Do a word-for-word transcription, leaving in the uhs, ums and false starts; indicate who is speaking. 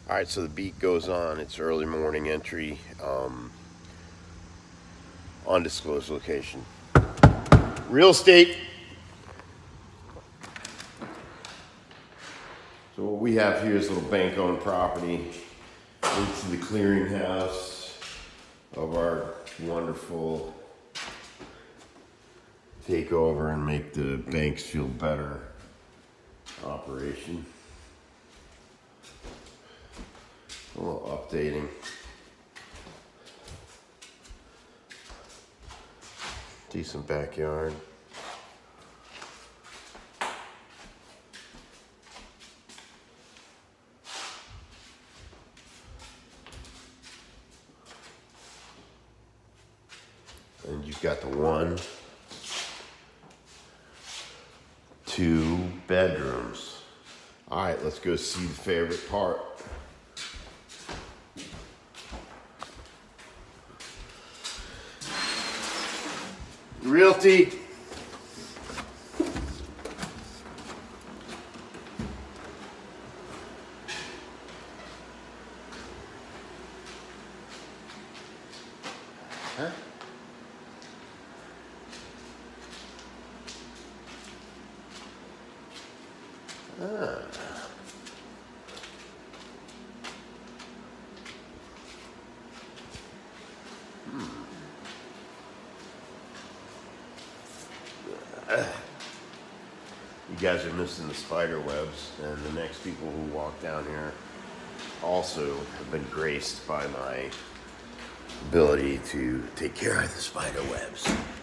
Speaker 1: All right, so the beat goes on. It's early morning entry, um, undisclosed location. Real estate. So what we have here is a little bank-owned property into the clearinghouse of our wonderful takeover and make the banks feel better operation. A little updating. Decent backyard. And you've got the one, two bedrooms. All right, let's go see the favorite part. Realty. Huh? Ah. Hmm. You guys are missing the spider webs, and the next people who walk down here also have been graced by my ability to take care of the spider webs.